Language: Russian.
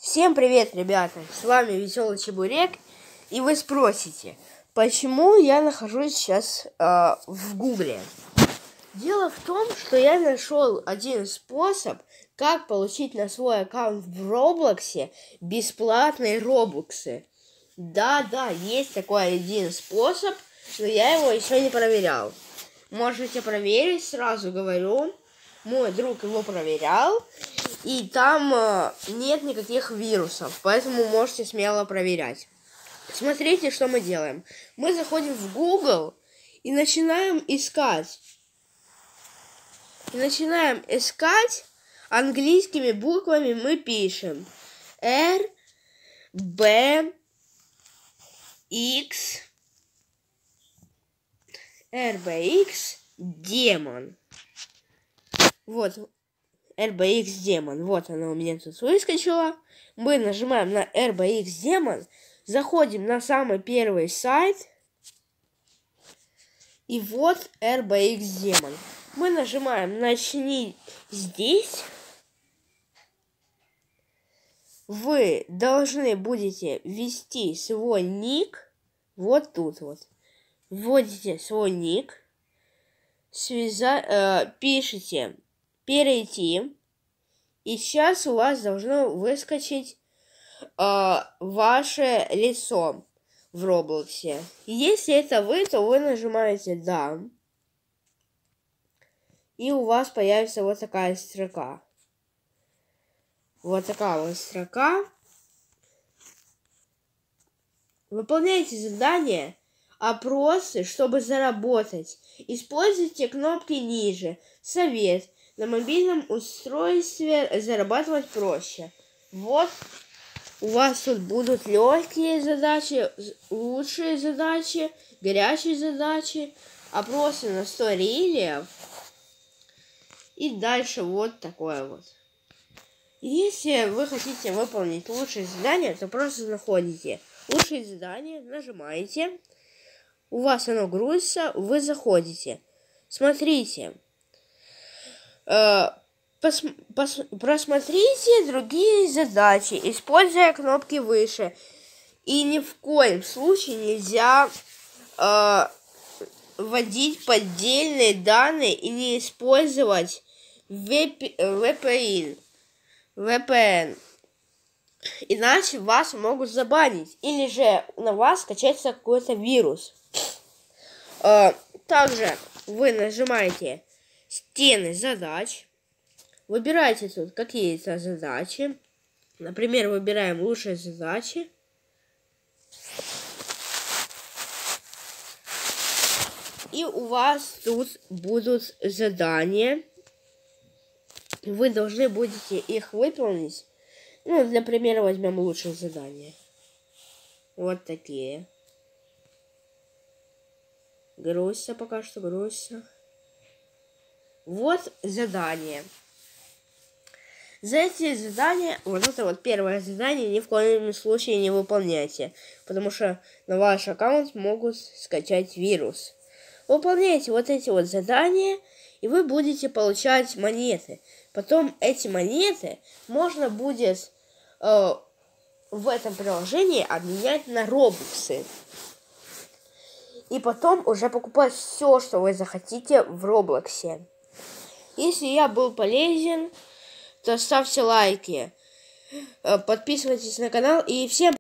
Всем привет, ребята! С вами Веселый Чебурек. И вы спросите, почему я нахожусь сейчас в Гугле? Дело в том, что я нашел один способ, как получить на свой аккаунт в Роблоксе бесплатные робоксы. Да, есть такой один способ, но я его еще не проверял. Можете проверить, сразу говорю. Мой друг его проверял, и там нет никаких вирусов, поэтому можете смело проверять. Смотрите, что мы делаем. Мы заходим в Google и начинаем искать. Английскими буквами мы пишем RBX Демон. Вот, RBX Демон. Вот она у меня тут выскочила. Мы нажимаем на RBX Демон, заходим на самый первый сайт. И вот RBX Демон. Мы нажимаем «Начни здесь». Вы должны будете ввести свой ник. Вот тут вот. Вводите свой ник. Пишите «Перейти». И сейчас у вас должно выскочить ваше лицо в Роблоксе. Если это вы, то вы нажимаете «Да». И у вас появится вот такая строка. Вот такая вот строка. Выполняйте задания, опросы, чтобы заработать. Используйте кнопки ниже. Совет. На мобильном устройстве зарабатывать проще. Вот. У вас тут будут легкие задачи, лучшие задачи, горячие задачи, опросы на 100 релиев. И дальше вот такое вот. Если вы хотите выполнить лучшие задания, то просто заходите. Лучшие задания, нажимаете. У вас оно грузится, вы заходите. Смотрите. Просмотрите другие задачи, используя кнопки выше. И ни в коем случае нельзя вводить поддельные данные и не использовать VPN. Иначе вас могут забанить. Или же на вас скачается какой-то вирус. Также вы нажимаете «Стены задач». Выбираете тут какие-то задачи. Например, выбираем «Лучшие задачи». И у вас тут будут задания. Вы должны будете их выполнить. Ну, для примера возьмем лучшие задания. Вот такие. Грузится пока что, грузится. Вот задание. За эти задания, вот это вот первое задание, ни в коем случае не выполняйте. Потому что на ваш аккаунт могут скачать вирус. Выполняйте вот эти вот задания, и вы будете получать монеты. Потом эти монеты можно будет в этом приложении обменять на робоксы. И потом уже покупать все, что вы захотите в Роблоксе. Если я был полезен, то ставьте лайки, подписывайтесь на канал и всем